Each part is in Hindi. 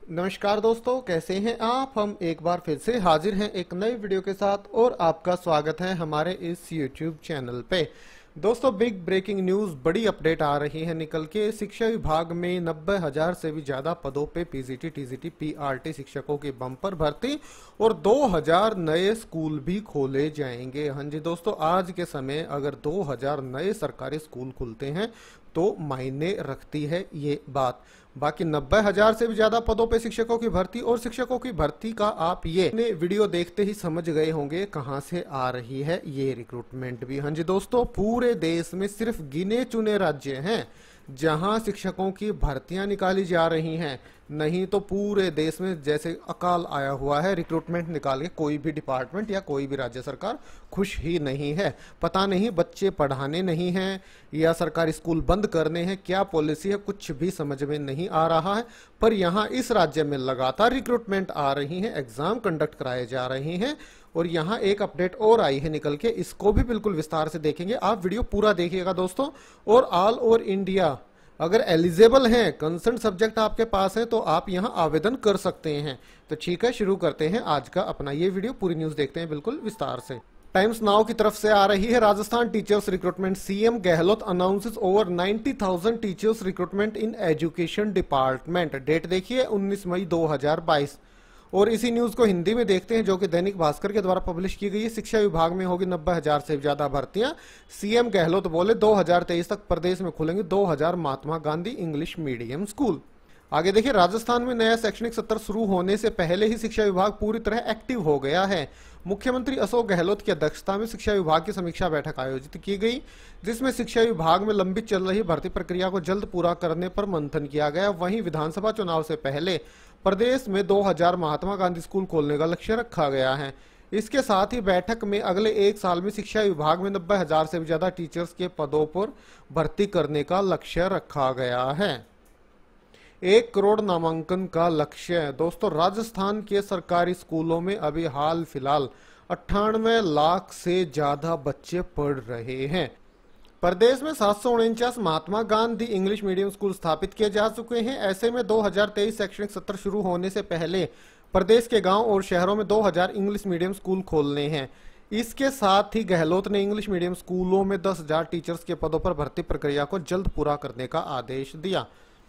नमस्कार दोस्तों, कैसे हैं आप। हम एक बार फिर से हाजिर हैं एक नई वीडियो के साथ और आपका स्वागत है हमारे इस YouTube चैनल पे। दोस्तों, बिग ब्रेकिंग न्यूज़, बड़ी अपडेट आ रही है निकल के। शिक्षा विभाग में 90,000 से भी ज़्यादा पदों पे पीजीटी, टीजीटी, पीआरटी शिक्षकों की बम्पर भर्ती और 2,000 नए स्कूल भी खोले जाएंगे। हाँ जी दोस्तों, आज के समय अगर 2,000 नए सरकारी स्कूल खुलते हैं तो मायने रखती है ये बात। बाकी 90,000 से भी ज्यादा पदों पे शिक्षकों की भर्ती, और शिक्षकों की भर्ती का आप ये वीडियो देखते ही समझ गए होंगे कहां से आ रही है ये रिक्रूटमेंट भी। हाँ जी दोस्तों, पूरे देश में सिर्फ गिने चुने राज्य हैं जहां शिक्षकों की भर्तियां निकाली जा रही हैं, नहीं तो पूरे देश में जैसे अकाल आया हुआ है। रिक्रूटमेंट निकाल के कोई भी डिपार्टमेंट या कोई भी राज्य सरकार खुश ही नहीं है। पता नहीं बच्चे पढ़ाने नहीं हैं या सरकारी स्कूल बंद करने हैं, क्या पॉलिसी है कुछ भी समझ में नहीं आ रहा है। पर यहाँ इस राज्य में लगातार रिक्रूटमेंट आ रही है, एग्जाम कंडक्ट कराए जा रहे हैं। और यहाँ एक अपडेट और आई है निकल के, इसको भी बिल्कुल विस्तार से देखेंगे। आप वीडियो पूरा देखिएगा दोस्तों। और ऑल ओवर इंडिया अगर एलिजिबल हैं, कंसर्न सब्जेक्ट आपके पास है, तो आप यहाँ आवेदन कर सकते हैं। तो ठीक है, शुरू करते हैं आज का अपना ये वीडियो। पूरी न्यूज देखते हैं बिल्कुल विस्तार से। टाइम्स नाउ की तरफ से आ रही है, Rajasthan teachers recruitment, CM Gehlot announces over 90,000 teachers recruitment in education department. Date देखिए 19 मई 2022। और इसी न्यूज को हिंदी में देखते हैं जो कि दैनिक भास्कर के द्वारा पब्लिश की गई है। शिक्षा विभाग में होगी 90,000 से ज्यादा भर्तियां, सीएम गहलोत बोले 2023 तक प्रदेश में खुलेंगे 2,000 Mahatma Gandhi English medium school. आगे देखिए, राजस्थान में नया शैक्षणिक सत्र शुरू होने से पहले ही शिक्षा विभाग पूरी तरह एक्टिव हो गया है। मुख्यमंत्री अशोक गहलोत की अध्यक्षता में शिक्षा विभाग की समीक्षा बैठक आयोजित की गई, जिसमें शिक्षा विभाग में लंबित चल रही भर्ती प्रक्रिया को जल्द पूरा करने पर मंथन किया गया। वहीं विधानसभा चुनाव से पहले प्रदेश में 2,000 महात्मा गांधी स्कूल खोलने का लक्ष्य रखा गया है। इसके साथ ही बैठक में अगले एक साल में शिक्षा विभाग में 90,000 से भी ज्यादा टीचर्स के पदों पर भर्ती करने का लक्ष्य रखा गया है। 1 करोड़ नामांकन का लक्ष्य है। दोस्तों, राजस्थान के सरकारी स्कूलों में अभी हाल फिलहाल 98 लाख से ज्यादा बच्चे पढ़ रहे हैं। प्रदेश में 749 Mahatma Gandhi English medium school स्थापित किए जा चुके हैं। ऐसे में 2023 शैक्षणिक सत्र शुरू होने से पहले प्रदेश के गांव और शहरों में 2,000 इंग्लिश मीडियम स्कूल खोलने हैं। इसके साथ ही गहलोत ने इंग्लिश मीडियम स्कूलों में 10,000 टीचर्स के पदों पर भर्ती प्रक्रिया को जल्द पूरा करने का आदेश दिया।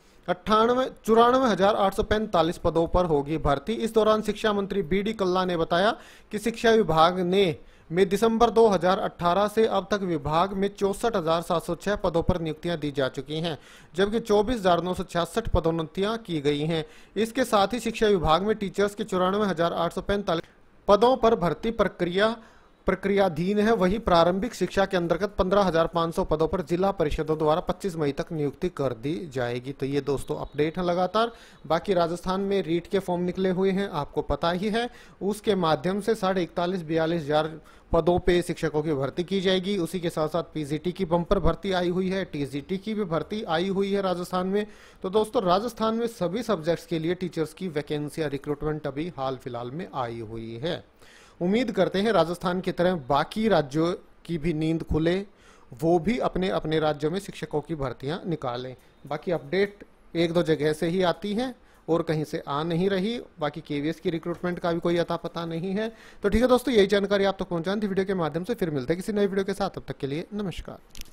94,845 पदों पर होगी भर्ती। इस दौरान शिक्षा मंत्री बीडी कल्ला ने बताया कि शिक्षा विभाग में दिसंबर 2018 से अब तक विभाग में 64,706 पदों पर नियुक्तियां दी जा चुकी हैं, जबकि 24,966 पदोन्नतियां की गई हैं। इसके साथ ही शिक्षा विभाग में टीचर्स के 94,845 पदों पर भर्ती प्रक्रियाधीन है। वहीं प्रारंभिक शिक्षा के अंतर्गत 15,500 पदों पर जिला परिषदों द्वारा 25 मई तक नियुक्ति कर दी जाएगी। तो ये दोस्तों अपडेट है लगातार। बाकी राजस्थान में रीट के फॉर्म निकले हुए हैं, आपको पता ही है। उसके माध्यम से 41,42,000 पदों पे शिक्षकों की भर्ती की जाएगी। उसी के साथ साथ पीजीटी की बम्पर भर्ती आई हुई है, टीजीटी की भी भर्ती आई हुई है राजस्थान में। तो दोस्तों, राजस्थान में सभी सब्जेक्ट्स के लिए टीचर्स की वैकेंसी रिक्रूटमेंट अभी हाल फिलहाल में आई हुई है। उम्मीद करते हैं राजस्थान की तरह बाकी राज्यों की भी नींद खुले, वो भी अपने अपने राज्यों में शिक्षकों की भर्तियां निकालें। बाकी अपडेट 1-2 जगह से ही आती है और कहीं से आ नहीं रही। बाकी केवीएस की रिक्रूटमेंट का भी कोई अता पता नहीं है। तो ठीक है दोस्तों, यही जानकारी आप तक पहुंचानी थी वीडियो के माध्यम से। फिर मिलते हैं किसी नई वीडियो के साथ, तब तक के लिए नमस्कार।